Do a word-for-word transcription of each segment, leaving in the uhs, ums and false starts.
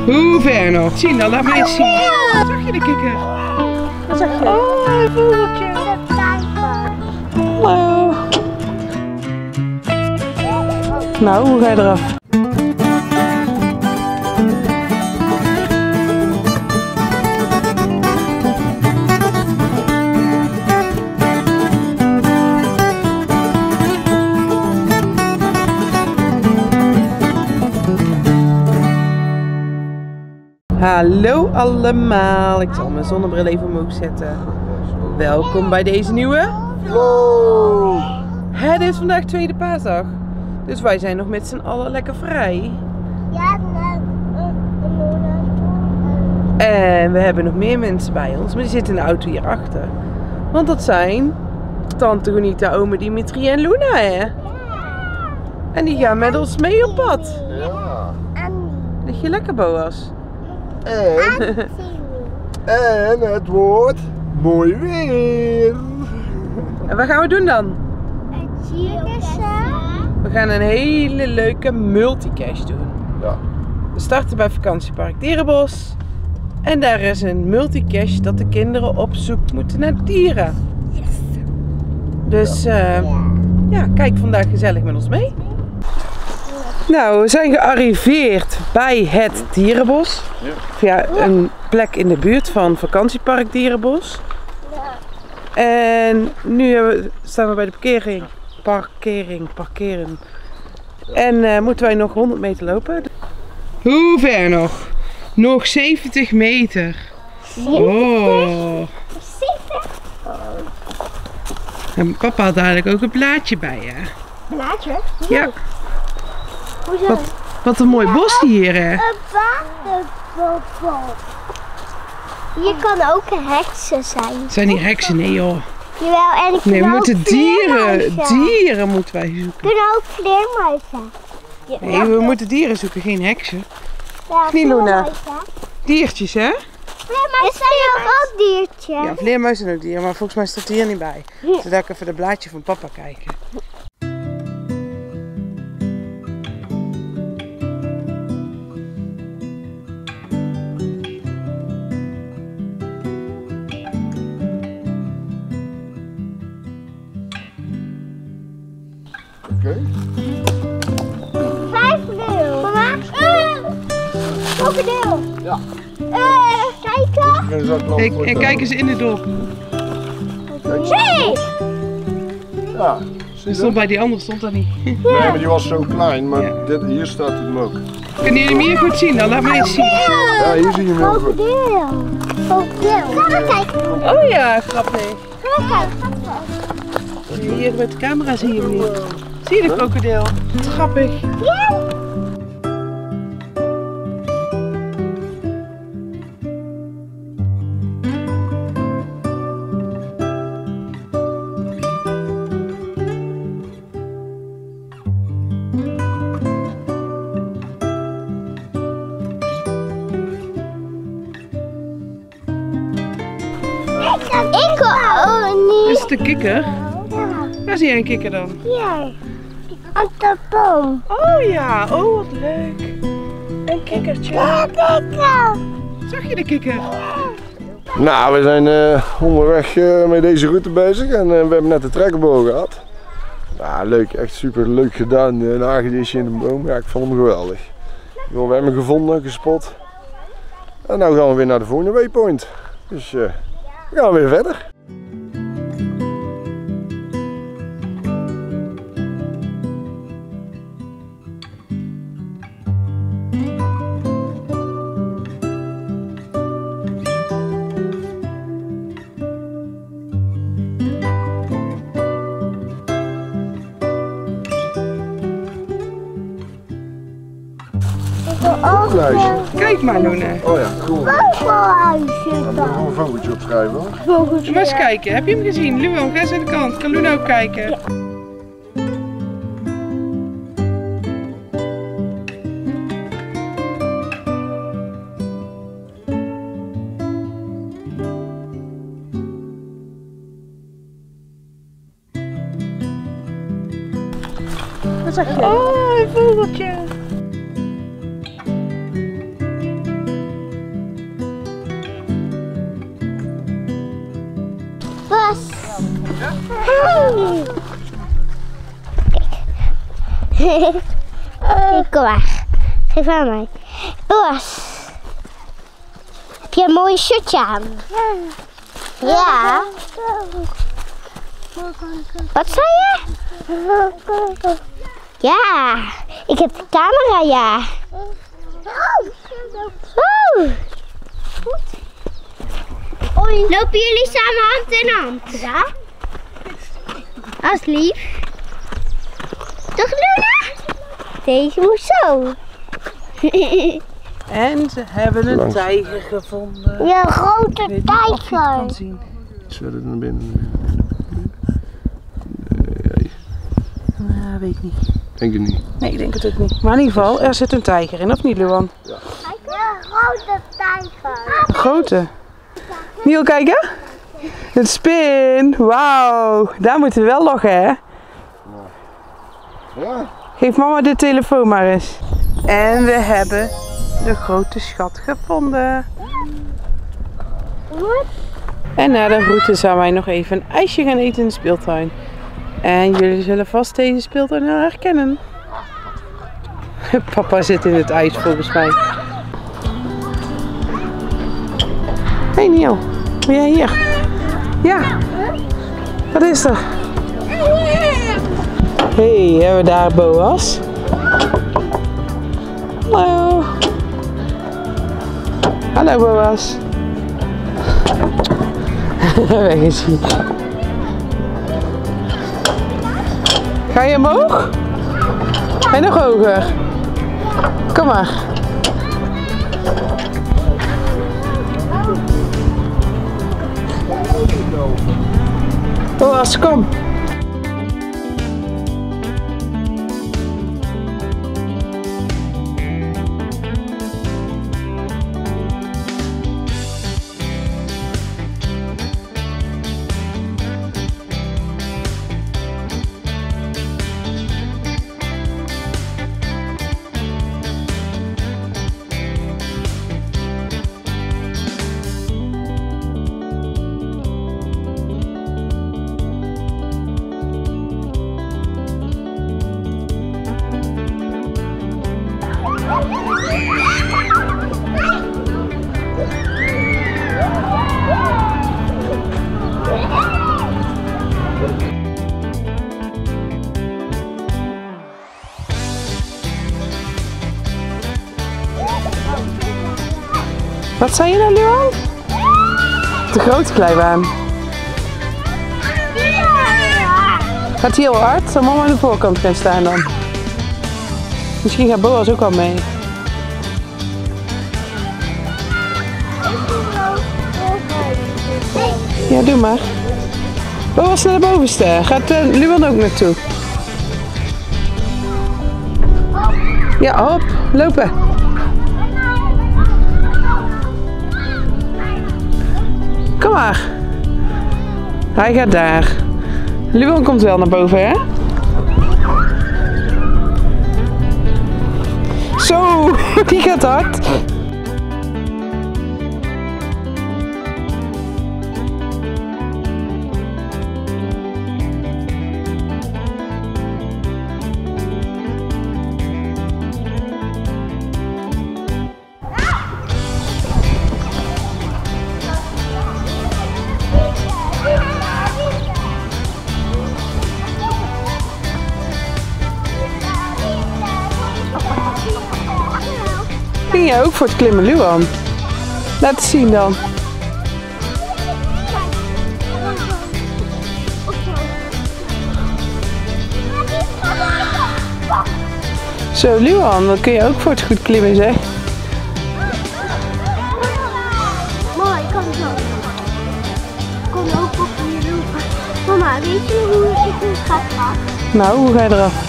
Hoe ver nog? Zien dan, laat me eens zien. Zag je de kikker? Wat zag je? Oh, een vogeltje. Hallo. Nou, hoe ga je eraf? Hallo allemaal, ik zal mijn zonnebril even omhoog zetten. Welkom bij deze nieuwe vlog. Het is vandaag tweede paasdag, dus wij zijn nog met z'n allen lekker vrij. Ja, en we hebben nog meer mensen bij ons, maar die zitten in de auto hierachter. Want dat zijn tante Gonita, ome Dimitri en Luna, hè? Ja. En die gaan met ons mee op pad. Ja. Lig je lekker, Boas? En, en het wordt mooi weer. En wat gaan we doen dan? Het circussen. We gaan een hele leuke multicache doen. Ja. We starten bij vakantiepark Dierenbos. En daar is een multicache dat de kinderen op zoek moeten naar dieren. Yes. Dus uh, ja, kijk vandaag gezellig met ons mee. Nou, we zijn gearriveerd bij het Dierenbos. Ja. Via een plek in de buurt van vakantiepark Dierenbos. Ja. En nu we, staan we bij de parkering. Parkering, parkeren. En uh, moeten wij nog honderd meter lopen. Hoe ver nog? Nog zeventig meter. Oh. En papa had dadelijk ook een blaadje bij je. Blaadje? Ja. Hoezo? Wat, wat een mooi bos hier, hè? Een waterbubbel. Je kan ook heksen zijn. Zijn die heksen? Nee joh. Jawel, en ik Nee, we kan moeten ook dieren, vleermuizen. dieren moeten wij zoeken. We kunnen ook vleermuizen. Ja, Nee, we moeten dieren zoeken, geen heksen. ja, Niet, Luna? vleermuizen. Diertjes, hè? Vleermuizen zijn ook diertjes. Ja, vleermuizen zijn ook dieren, maar volgens mij staat die hier niet bij. Dus daar ik even het blaadje van papa kijken. Oké. Vijf nul. Mama? Krokodil. Ja. Eh, kijken. En, en kijk eens in de dop. Zee! Ja, Die zie je stond dat? bij die andere stond dat niet. Nee, maar die was zo klein, maar Ja. dit, hier staat hij hem ook. Kunnen jullie hem hier goed zien dan? Laat me eens zien. Ja, hier zie je hem heel goed. Krokodil. Krokodil. Ga maar kijken. Oh ja, grappig. Ga maar kijken. Hier met de camera zie je hem niet. Zie je de krokodil? Wat grappig. Ja. Ik oh, niet. Is het een kikker? Ja. Waar zie jij een kikker dan? Hier. Op de boom. Oh ja, oh wat leuk. Een kikkertje. Ja, kijken. Zag je de kikker? Nou, we zijn uh, onderweg uh, met deze route bezig en uh, we hebben net de trekkerboog gehad. Nou, leuk, echt super leuk gedaan. Een hagedisje in een boom, ja, ik vond hem geweldig. We hebben hem gevonden, gespot. En nu gaan we weer naar de volgende waypoint. Dus uh, we gaan weer verder. Vogelhuisje. Kijk maar, Luna. Oh ja, cool. Vogelhuisje Dan moeten we dan. een vogeltje opschrijven hoor. Vogeltje. Maar eens kijken, heb je hem gezien? Luan, ga eens aan de kant. Kan Luna ook kijken? Ja. Wat zag je? Oh, een vogeltje. Kom maar. Geef aan mij. Boas. Heb je een mooi shirtje aan? Ja. Wat zei je? Ja. Ik heb de camera, ja. Oeh. Lopen jullie samen hand in hand? Ja. Dat is lief. Toch, Luna? Deze moet zo. En ze hebben een tijger gevonden. Ja, een grote Ik weet niet of je het kan tijger. zien. Zet het naar binnen. Nou, weet ik niet. Denk ik niet. Nee, ik denk het ook niet. Maar in ieder geval, er zit een tijger in, of niet, Luan? Ja, een grote tijger. Een grote. Niel, kijken. Het spin. Wauw. Daar moeten we wel loggen, hè? Ja. Geef mama de telefoon maar eens. En we hebben de grote schat gevonden. En na de route zijn wij nog even een ijsje gaan eten in de speeltuin. En jullie zullen vast deze speeltuin wel herkennen. Papa zit in het ijs volgens mij. Hé hey Niel, ben jij hier? Ja. Wat is er? Hé, hey, hebben we daar Boas? Hallo. Hallo Boas. Weg is hij. Ga je omhoog? En nog hoger. Kom maar. Boas, kom. Wat zei je nou, Luan? De grote glijbaan. Gaat hij heel hard? Zal mama aan de voorkant gaan staan dan? Misschien gaat Boas ook al mee. Ja, doe maar. Boas naar de bovenste. Gaat uh, Luan ook naartoe? Ja, hop, lopen. Kom maar. Hij gaat daar. Luan komt wel naar boven, hè? Zo, die gaat hard. Ging jij ook voor het klimmen, Luan? Laat het zien dan. Zo, Luan, dan kun je ook voor het goed klimmen, zeg. Mama, ik kan zo. Ik kon ook op hier lopen. Mama, weet je hoe ik het ga gaan? Nou, hoe ga je eraf?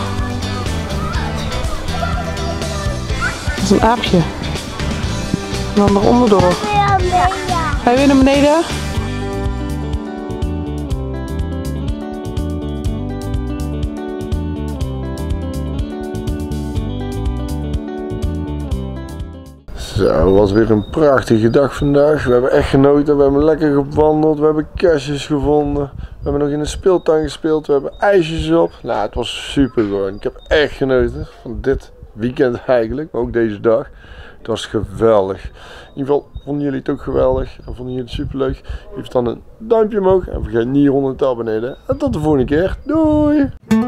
Dat is een aapje. En dan eronder door. Ga je weer naar beneden? Zo, het was weer een prachtige dag vandaag. We hebben echt genoten. We hebben lekker gewandeld. We hebben kerstjes gevonden. We hebben nog in de speeltuin gespeeld. We hebben ijsjes op. Nou, het was super gewoon. Ik heb echt genoten van dit weekend eigenlijk. Maar ook deze dag. Het was geweldig. In ieder geval vonden jullie het ook geweldig. En vonden jullie het super leuk. Geef dan een duimpje omhoog. En vergeet niet hieronder te abonneren. En tot de volgende keer. Doei!